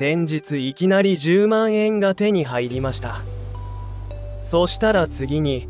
先日いきなり10万円が手に入りました。そしたら次に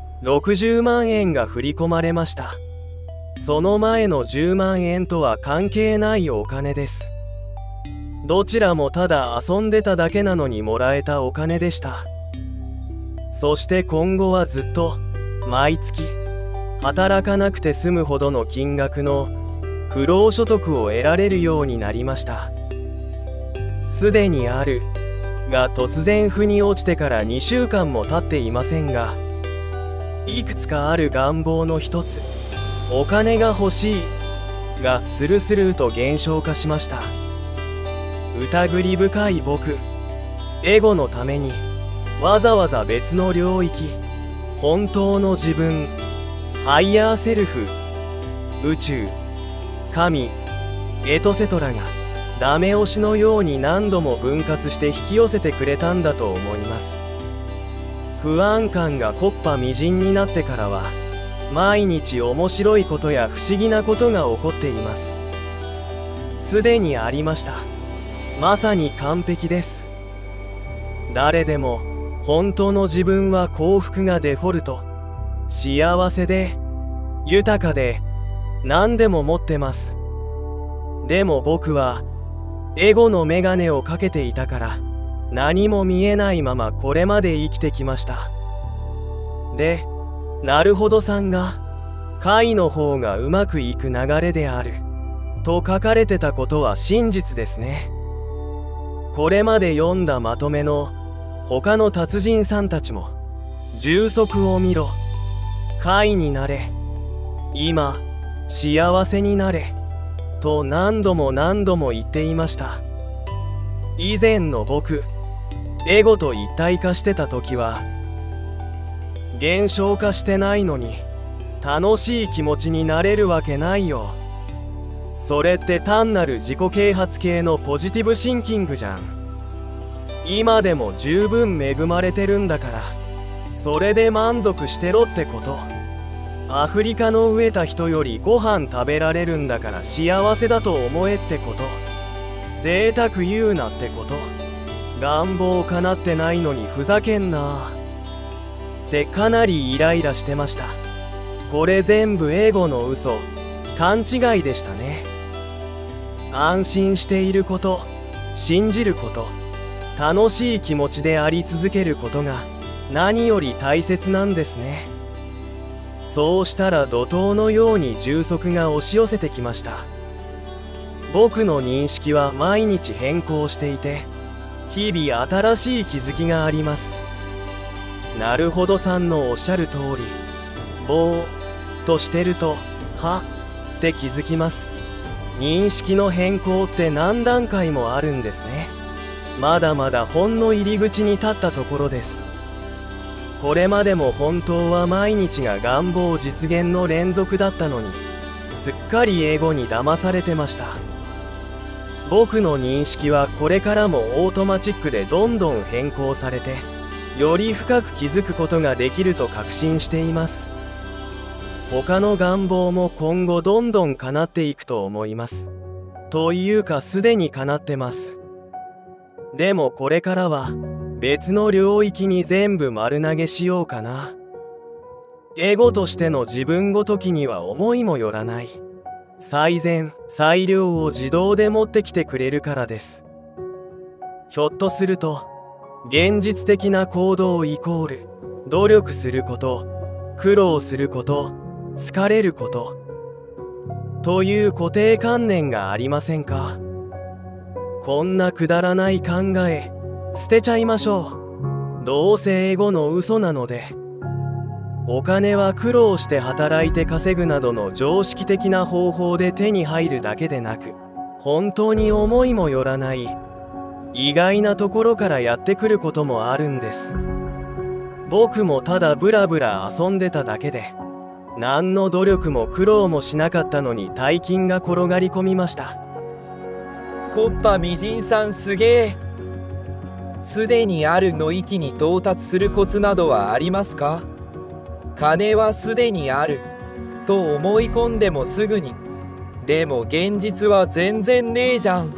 60万円が振り込まれました。その前の10万円とは関係ないお金です。どちらもただ遊んでただけなのにもらえたお金でした。そして今後はずっと毎月働かなくて済むほどの金額の不労所得を得られるようになりました。すでにあるが突然腑に落ちてから2週間も経っていませんが、いくつかある願望の一つ、お金が欲しいがスルスルと減少化しました。疑り深い僕、エゴのためにわざわざ別の領域、本当の自分、ハイヤーセルフ、宇宙、神、エトセトラがダメ押しのように何度も分割して引き寄せてくれたんだと思います。不安感が木っ端みじんになってからは、毎日面白いことや不思議なことが起こっています。すでにありました。まさに完璧です。誰でも本当の自分は幸福がデフォルト、幸せで豊かで何でも持ってます。でも僕はエゴのメガネをかけていたから何も見えないままこれまで生きてきました。で、なるほどさんが解の方がうまくいく流れであると書かれてたことは真実ですね。これまで読んだまとめの他の達人さんたちも充足を見ろ、解になれ、今幸せになれと何度も何度も言っていました。以前の僕、エゴと一体化してた時は減少化してないのに楽しい気持ちになれるわけないよ。それって単なる自己啓発系のポジティブシンキングじゃん。今でも十分恵まれてるんだから、それで満足してろってこと。アフリカの飢えた人よりご飯食べられるんだから幸せだと思えってこと。贅沢言うなってこと。願望叶ってないのにふざけんなってかなりイライラしてました。これ全部エゴの嘘、勘違いでしたね。安心していること、信じること、楽しい気持ちであり続けることが何より大切なんですね。そうしたら怒涛のように充足が押し寄せてきました。僕の認識は毎日変更していて、日々新しい気づきがあります。なるほどさんのおっしゃる通り、ぼーっとしてるとはって気づきます。認識の変更って何段階もあるんですね。まだまだほんの入り口に立ったところです。これまでも本当は毎日が願望実現の連続だったのに、すっかりエゴに騙されてました。僕の認識はこれからもオートマチックでどんどん変更されて、より深く気づくことができると確信しています。他の願望も今後どんどん叶っていくと思います。というかすでに叶ってます。でもこれからは別の領域に全部丸投げしようかな。エゴとしての自分ごときには思いもよらない最善最良を自動で持ってきてくれるからです。ひょっとすると現実的な行動イコール努力すること、苦労すること、疲れることという固定観念がありませんか？こんなくだらない考え捨てちゃいましょう。どうせエゴの嘘なので。お金は苦労して働いて稼ぐなどの常識的な方法で手に入るだけでなく、本当に思いもよらない意外なところからやってくることもあるんです。僕もただブラブラ遊んでただけで、何の努力も苦労もしなかったのに大金が転がり込みました。 コッパみじんさんすげえ。すでにあるの域に到達するコツなどはありますか？金はすでにあると思い込んでもすぐに、でも現実は全然ねえじゃん。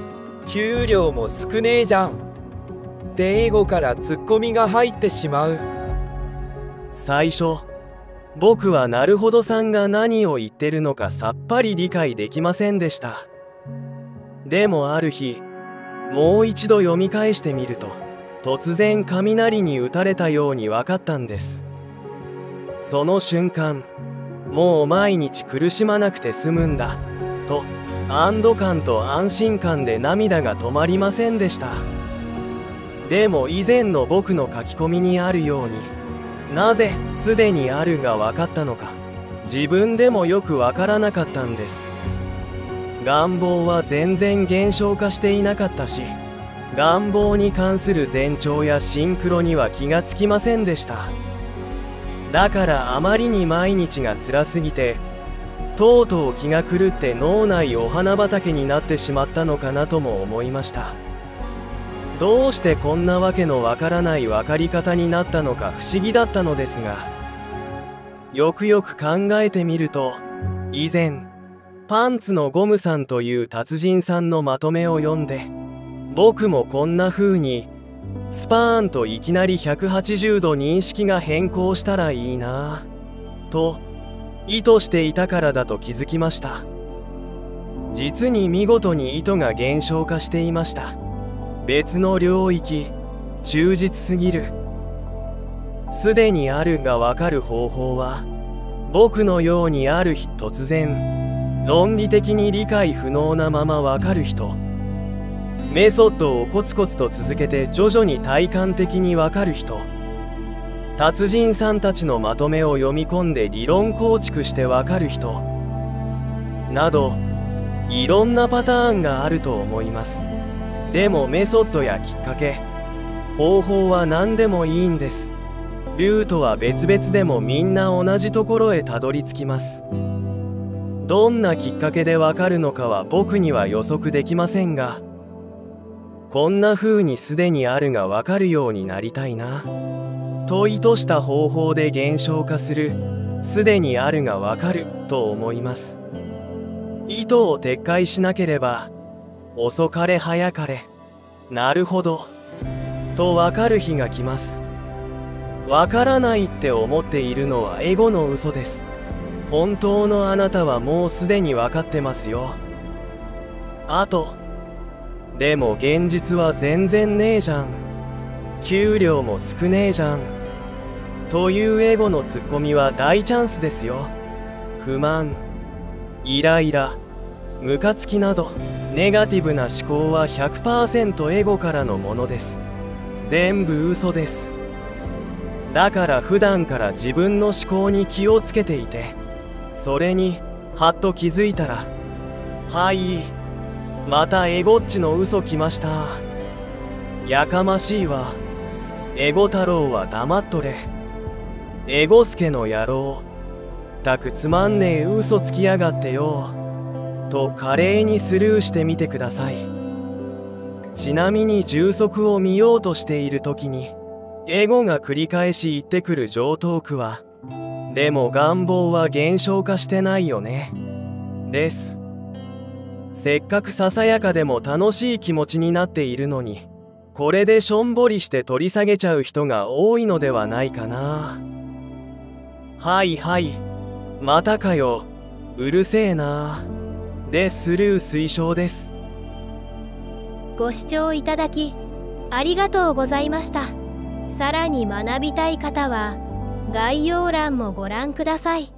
給料も少ねえじゃんってエゴからツッコミが入ってしまう。 最初僕はなるほどさんが何を言ってるのかさっぱり理解できませんでした。でもある日もう一度読み返してみると突然雷に打たれたように分かったんです。その瞬間もう毎日苦しまなくて済むんだと安堵感と安心感で涙が止まりませんでした。でも以前の僕の書き込みにあるようになぜすでにあるが分かったのか自分でもよく分からなかったんです。願望は全然減少化していなかったし願望に関する前兆やシンクロには気がつきませんでした。だからあまりに毎日が辛すぎてとうとう気が狂って脳内お花畑になってしまったのかなとも思いました。どうしてこんなわけのわからない分かり方になったのか不思議だったのですが、よくよく考えてみると以前パンツのゴムさんという達人さんのまとめを読んで僕もこんな風にスパーンといきなり180度認識が変更したらいいなぁと意図していたからだと気づきました。実に見事に意図が減少化していました。別の領域、忠実すぎる。すでにあるが分かる方法は僕のようにある日突然論理的に理解不能なまま分かる人、メソッドをコツコツと続けて徐々に体感的に分かる人、達人さんたちのまとめを読み込んで理論構築して分かる人などいろんなパターンがあると思います。でもメソッドやきっかけ、方法は何でもいいんです。ルートは別々でもみんな同じところへたどり着きます。どんなきっかけで分かるのかは僕には予測できませんが、こんな風にすでにあるが分かるようになりたいなと意図した方法で減少化するすでにあるが分かると思います。意図を撤回しなければ遅かれ早かれなるほどと分かる日が来ます。分からないって思っているのはエゴの嘘です。本当のあなたはもうすでに分かってますよ。でも現実は全然ねえじゃん、給料も少ねえじゃんというエゴのツッコミは大チャンスですよ。不満、イライラ、ムカつきなどネガティブな思考は 100% エゴからのものです。全部嘘です。だから普段から自分の思考に気をつけていて、それにはっと気づいたら、はいまたエゴっちの嘘来ました。やかましいわ。エゴ太郎は黙っとれ。エゴスケの野郎。たくつまんねえ嘘つきやがってよ。と華麗にスルーしてみてください。ちなみに充足を見ようとしている時にエゴが繰り返し言ってくる常套句は、でも願望は減少化してないよねです。せっかくささやかでも楽しい気持ちになっているのに、これでしょんぼりして取り下げちゃう人が多いのではないかな。はいはい、またかよ、うるせえなでスルー推奨です。 ご視聴いただきありがとうございました。さらに学びたい方は概要欄もご覧ください。